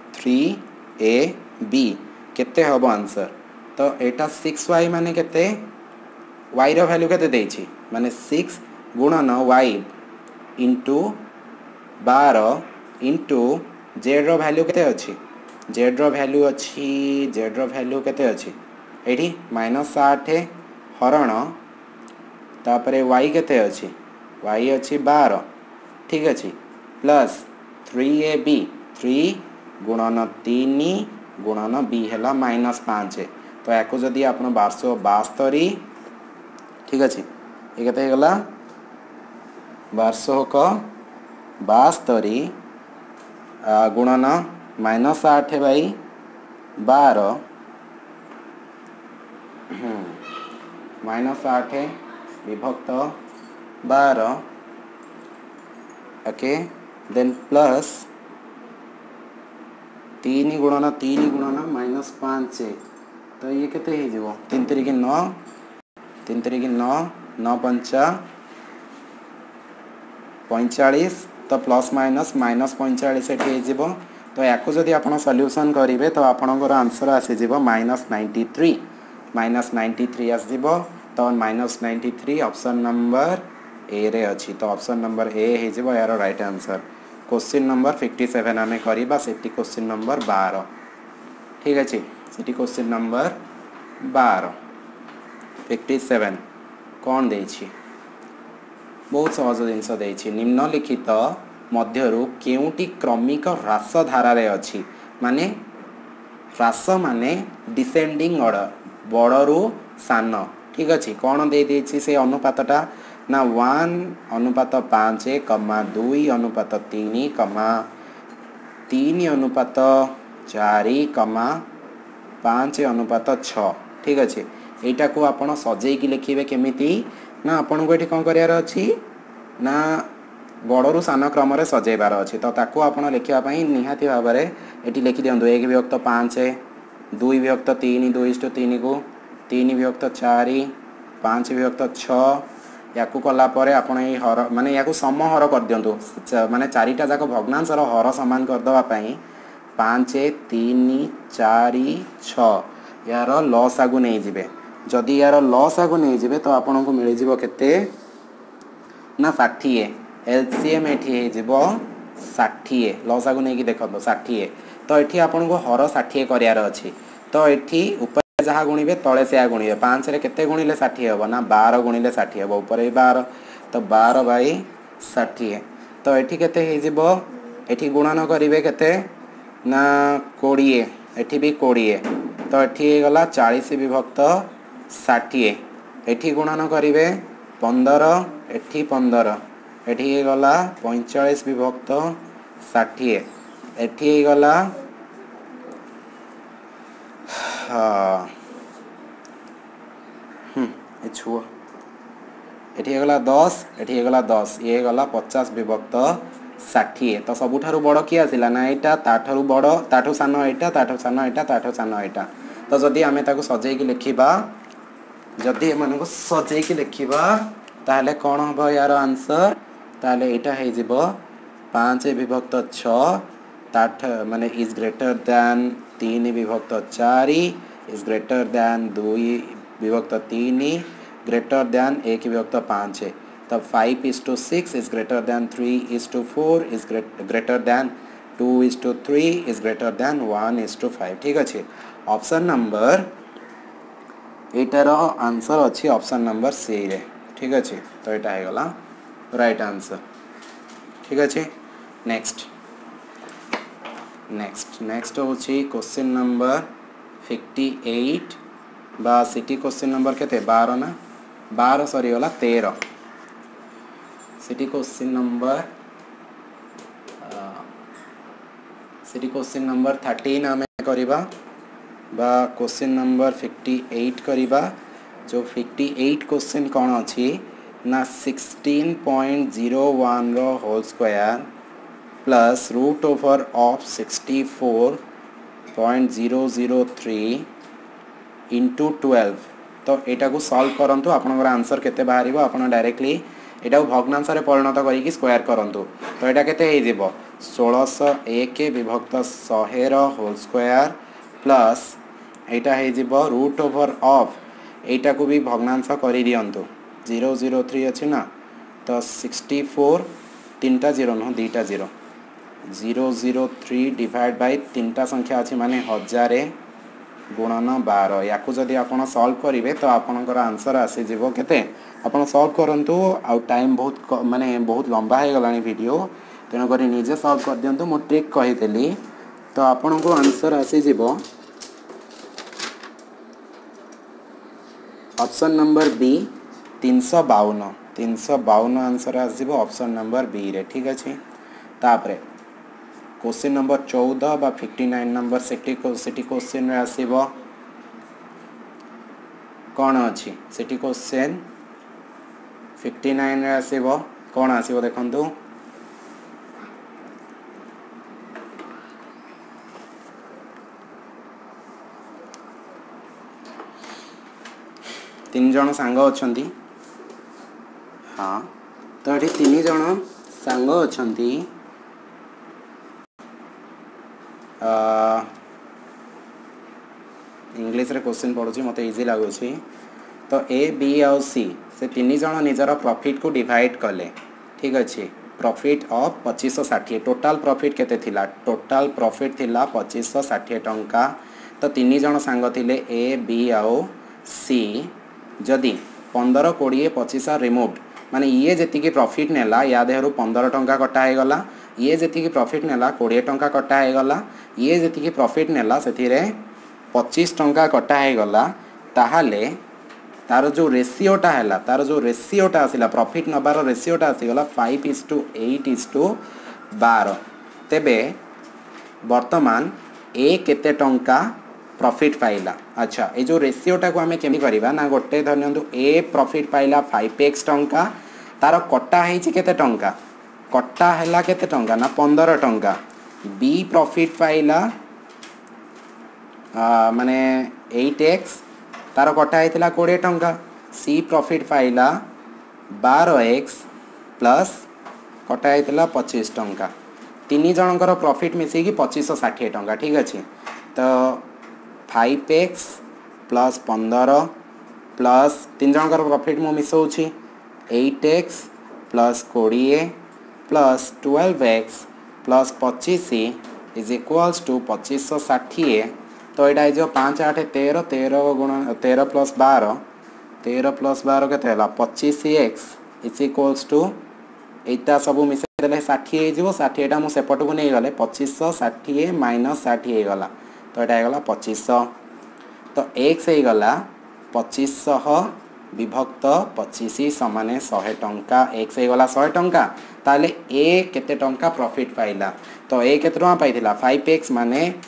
3ab केते हबो आंसर तो एटा 6y माने केते y रो वैल्यू केते देछि माने 6 गुणन y इंटू 12 इंटू z रो वैल्यू केते अछि z रो वैल्यू केते अछि एठी -8 हरण तापरे y केते अछि y अछि 12 ठीक अछि प्लस 3ab 3 गुणन 3 गुणन b हैला -5 तो याको जदि आपण 1272 ठीक अछि ए केते हे गला 1272 गुणन -8 बाई 12 -8 विभक्त 12 ओके देन प्लस 3 गुणन -5 तो ये केते हे जीवो 3 3 9 3 3 9 9 5 45 तो प्लस माइनस -45 एठी हे जीवो तो याको जदि आपण सॉल्यूशन करिवे तो आपणकर आंसर आसी जीवो -93 आस जीवो तो -93 ऑप्शन नंबर ए रे अछि तो ऑप्शन नंबर ए हे जीवो यार राइट आंसर क्वेश्चन नंबर 57 आमे करिबा सेटी क्वेश्चन नंबर 12 ठीक अछि सेटी क्वेश्चन नंबर 12 57 कोन देछि बहुत सहज जिनस देछि निम्नलिखित मध्यरु केउटी क्रमिक ह्रास धारा रे अछि माने ह्रास माने डिसेंडिंग ऑर्डर बड़रू सान ठीक अछि कोन दे देछि से अनुपातटा ना 1 अनुपात 5 कमा 2 अनुपात 3 कमा 3 अनुपात 4 कमा 5 अनुपात 6 ठीक अच्छे यहाँ को आप सजे लिखे केमी ना आपन को ये कौन करार अच्छी ना बड़रू सान क्रम सजेबार अच्छी तो ताकू आप लिखापी निहाती भाव में ये लिखि दिंतु 1 विभक्त 5 2 विभक्त 3 2:3 को 3 विभक्त 4 5 विभक्त 6 या कलापर आप हर माने या सम हर कर दिंतु माने चारिटा जाक भग्नांशर हर सामान करदेवाई 5 3 4 6 यार लस आगु नहीं जिबे जदि यार लस आगु नहीं जिबे तो आपन को मिल जिवो केते ना 60 एलसीएम एठी हे जिवो 60 लस आगु नहीं कि देखो 60 तो एठी आपन को हर 60 करियार अछि तो एठी ऊपर जहाँ गुणिबे तले से गुणिबे 5 रे केते गुणिले 60 हेबो ना 12 गुणिले 60 हेबो ऊपर 12 तो 12 बाई 60 तो एठी केते हे जिवो एठी गुणन करिवे केते ना 20 एठी भी 20 तो एठी गला 40 विभक्त 60 एठी गुणन करिवे 15 एठी 15 एठी गला 45 विभक्त 60 एठी गला हाँ ये छुआ एठी गला 10 एठी गला 10 ये गला 50 विभक्त 60 तो सबुठारु बड़ किए आसिला ना एटा ताठारु बड़ ताठु सान एटा ताठु सान एटा ताठु सान एटा तो जदि आमे ताको सजेई कि लिखिबा जदि एमान को सजेई कि लिखिबा ताहले कोन हबो यार आंसर ताहले एटा हे जिवो 5 विभक्त 6 ताठ माने इज ग्रेटर दैन 3 विभक्त 4 इज ग्रेटर दैन 2 विभक्त 3 ग्रेटर दैन 1 विभक्त 5 तब 5:6 is greater than 3:4 is greater than 2:3 is greater than 1:5 ठीक अच्छे ऑप्शन नंबर एटार आंसर अच्छी ऑप्शन नंबर सी रे ठीक अच्छे तो यहाँ है गला राइट आंसर ठीक अच्छे नेक्स्ट नेक्स्ट नेक्स्ट हूँ क्वेश्चन नंबर 58 बा सिटी क्वेश्चन नंबर केते 12 ना 12 सरीगला 13 सिटी क्वेश्चन नंबर 13 आम करिबा बा क्वेश्चन नंबर 58 करिबा जो 58 क्वेश्चन कौन अच्छी ना 16.01 रो whole square plus root over of 64.003 into 12 तो यहाँ को सॉल्व करंतु आपनकर आंसर केते बाहरिबो आपण डायरेक्टली एटा भग्नांश रे परिणत करिकी स्क्वायर करंतु तो यहाँ केते हे जिवो 1601 विभक्त 100 रो होल स्क्वायर प्लस यहाँ हे जिवो रूट ओवर ऑफ एटा को भी भग्नांश करि दियंतु 003 अछि ना तो 64 तीनटा 0 न दुईटा 0 003 डिवाइड बाय तीनटा संख्या अछि माने 1000 गुणन 12 या जदि आप सॉल्व करेंगे तो आपनकर आंसर आसी जीवो केते आप सॉल्व करंतु आउ टाइम बहुत माने बहुत लंबा हो गलानी वीडियो तेणुक निजे सॉल्व कर दियंतु मो ट्रिक कहीदेली तो आपन को आंसर आसी जीवो ऑप्शन नंबर बी 352 आंसर आसीबो ऑप्शन नंबर बी रे ठीक अछि तापरे क्वेश्चन नंबर 14 बा 59 नंबर सिटी क्वेश्चन रे आसीबो कौन अच्छी सिटी क्वेश्चन 59 रे आसीबो कौन आसीबो देखंतु तीन जन सांग अछंती हाँ तो ये तीन जन सांग अछंती इंग्लिश रे क्वेश्चन पढ़ुची मत इजी लगुच तो ए बी आउ सी से तीन जन निजर प्रॉफिट को डिवाइड कले ठीक अच्छे प्रॉफिट ऑफ 2560 टोटाल प्रॉफिट केते थिला टोटाल प्रॉफिट थिला 2560 टंका तो तीन जन सांग थिले ए बी आउ सी जदि 15 20 25 रिमूव्ड माने ये जेतिकी प्रॉफिट नेला या देहरु 15 टंका कटा हे गला ये जेतिकी प्रॉफिट नेला 20 टंका कटा हे गला ये जेतिकी प्रॉफिट नेला सेथिरे 25 टंका कटा हे गला ताहाले तार जो रेशियोटा हैला तार जो रेशियोटा आसिला प्रॉफिट नबार रेशियोटा आसीगला 5:8:12 तेबे वर्तमान ए केते टंका प्रॉफिट पाइला अच्छा ये जो रेशियोटा को आमे केमी करिबा ना गोटे धरनियंतु ए प्रॉफिट पाइला 5x टंका तार कटा हेछि केते टंका कटा हैला केते टंका ना 15 टंका बी प्रॉफिट पाइला माने 8x तार कटा हेतिला 20 टंका सी प्रॉफिट पाइला 12x प्लस कटा हेतिला 25 टंका तीन जनकर प्रॉफिट मिसेकी 2560 टंका ठीक अच्छे तो 5x प्लस 15 प्लस तीन जनकर प्रॉफिट मु मिसौछि 8x plus 20 plus 12x plus 25 is equals to 2560 तो यहाँ जो 5 8 13 13 गुणा 13 प्लस 12 के 25x इज इक्वल्स टू एटा सब मिसे देले 60 हो 60टा मु सेपट को नहीं गले 2560 माइनस 60 गला तो यहाँ गला 2500 तो x हो गला 2500 विभक्त 25 समाने 100 टंका x हो गला 100 टंका ताले ए केते टंका प्रॉफिट पाइला तो ए केते टंका पाइथिला 5x माने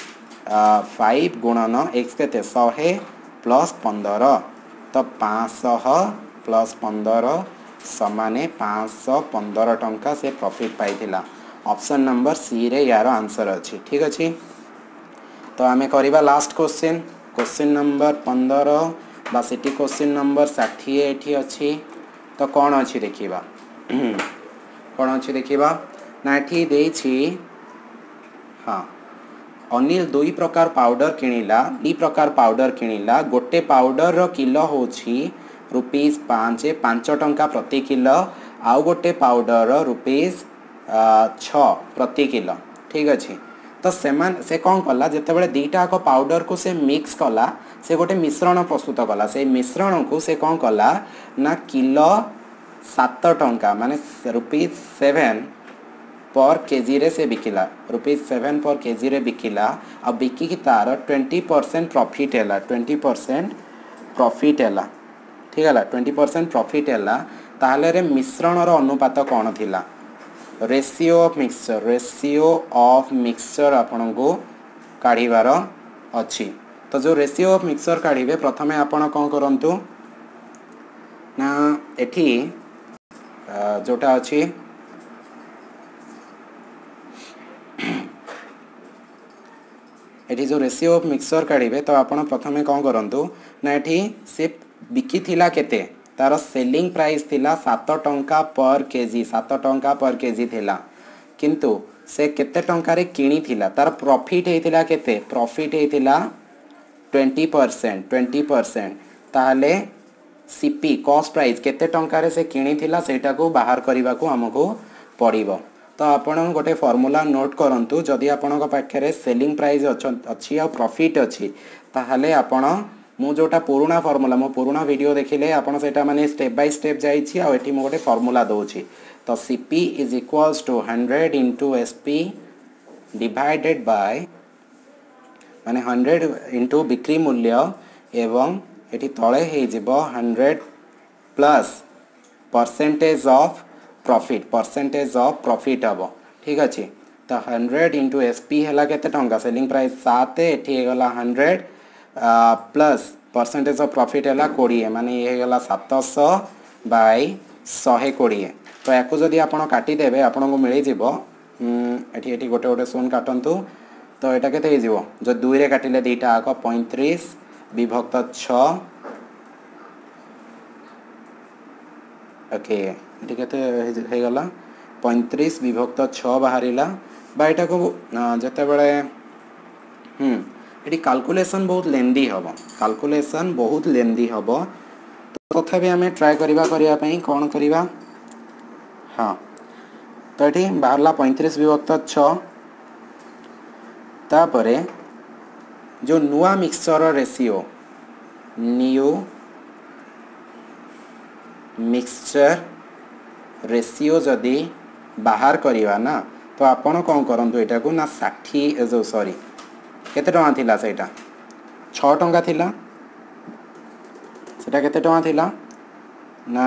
5 गुणन x केते 100 प्लस 15 तो 500 प्लस 15 समाने 515 टंका से प्रॉफिट पाइथिला। ऑप्शन नंबर सी रे यार आंसर अच्छी। ठीक अच्छे तो आम करवा लास्ट क्वेश्चन क्वेश्चन नंबर 15 बा सिटी क्वेश्चन नंबर 60 एठी अच्छी। तो कौन अच्छी देखिबा कौन अच्छी देखिबा ना एठी देछि। हाँ अनिल दुई प्रकार पाउडर किणिला गोटे पाउडर रो किलो होछि ₹5 टंका प्रति किलो आउ गोटे पाउडर ₹6 प्रति किलो। ठीक अच्छे तो से कौन कला जिते दीटा को पाउडर को से मिक्स कला से गोटे मिश्रण प्रस्तुत कला से मिश्रण को से कौन कला ना किलो 7 टंका माने ₹7 पर केजी रे से बिकिला ₹7 पर केजी रे बिकिला आ बिकी की तार 20% प्रॉफिट हैला 20% प्रॉफिट हैला। ठीक है 20% प्रॉफिट हैला ताहले रे मिश्रण रो अनुपात कौन थिला रेशियो ऑफ मिक्सचर आपन को काढ़ीबार अच्छी। तो जो रेशियो ऑफ मिक्सचर काढ़ीबे प्रथमे आपन कौन करंतु ना एठी जोटा अच्छी एठी जो रेशियो ऑफ मिक्सचर काढ़ीबे तो आपन प्रथमे कौन करंतु ना एठी से बिकी थिला केते तार सेलिंग प्राइस थिला 7 टंका पर केजी थिला किंतु से केते टंका रे किणी थिला तार प्रॉफिट हेतिला केते प्रॉफिट हेतिला 20% ताहले सीपी कॉस्ट प्राइस केते टंका रे से किणी थिला सेटा को बाहर करबा को हमको पड़िबो। तो आपण गोटे फॉर्मूला नोट करंतु जदि आपण पाखे सेलिंग प्राइस अच्छी आ प्रॉफिट अच्छी ताहले आपण मु जोटा पुराना फॉर्मूला मो पुराना वीडियो देखिले आपण सेटा माने स्टेप बाय स्टेप जाइछि आ एठी मो गोटे फॉर्मूला दोछि। तो CP is equals to 100 into SP divided by माने 100 इंटू बिक्री मूल्य एवं एठी तळे हे जिवो 100 प्लस परसेंटेज ऑफ प्रॉफिट हम। ठीक अच्छे तो 100 इंटू एसपी है केते टंका सेलिंग प्राइस 7 एठी गला 100 प्लस परसेंटेज ऑफ प्रॉफिट है 20 माने ये गला 700 बाय 120। तो या जदि आप काटिदेवे आपन को मिल जीवो एठी एठी गोटे गोटे शून्य काटंतु तो यहाँ केते हो जो 2 रे काटिले दीटा आक 35 विभक्त 6 ओके ये केते हे गला 35 विभक्त 6 बाहरिला बा एटा को जते बळे एटी कैलकुलेशन बहुत लेंदी हबो तो तथापि आम ट्राए करने कौन करवा। हाँ तो ये बाहरला 35 विभक्त 6 तापरे जो नुआ mixture ratio new mixture ratio जदि बाहर करवा ना तो आपण कौन करंतु एटा को ना 60 जो सॉरी केते टंका थिला सेटा 6 टंका थिला सेटा केते टंका थिला ना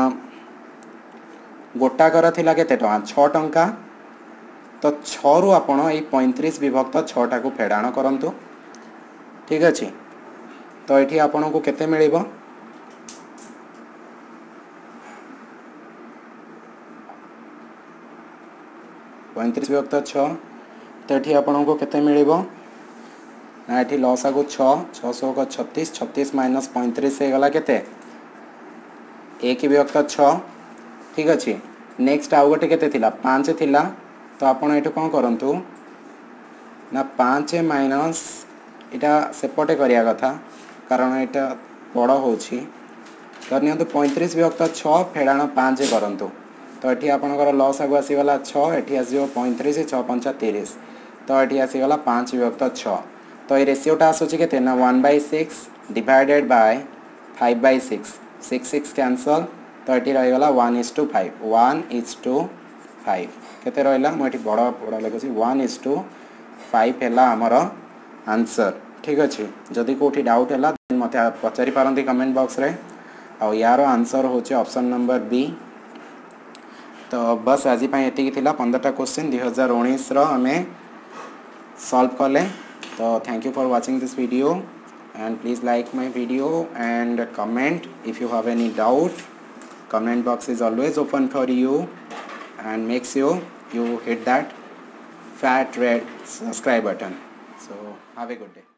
गोटा कर थिला केते टंका 6 टंका तो 6 रु आपण ए 35 विभक्त 6 टा को फेडाण करंतु। ठीक अछि तो एठी आपण को केते मिलिबो 35 विभक्त 6 तो ये आपन को केते मिलिबो ना ये लॉस आगो 600 को 36 माइनस 35 से गला केते 1 विभक्त 6। ठीक अच्छे नेक्स्ट आउ गोटे केते थिला 5 थिला तो आपन एठो कोन करंतु ना 5 माइनस इटा सेपटे करिया कथा कारण एटा बड़ होछि करनियंतु 35 विभक्त 6 फेडाण 5 करंतु तो ये आपंकर लॉस आगु आसीगला 6 ये आसो 35 6 5 30 तो ये आसीगला 5 विभक्त 6 तो ये रेशियोटा आसूची के ना 1/6 डिवाइडेड बाय 5/6 6 कैंसल तो ये रहीगला 1:5 केते रहा मुझे बड़ बड़ लिखुची 1:5 है आमर आंसर। ठीक अच्छे जदि कौटी डाउट है मत पचारि पारती कमेंट बॉक्स रे आ यार आंसर होचे ऑप्शन नंबर बी। तो बस आज ये 15टा क्वेश्चन 2019 आम सॉल्व कले So thank you for watching this video, and please like my video and comment if you have any doubt. Comment box is always open for you, and make sure you hit that fat red subscribe button. So have a good day.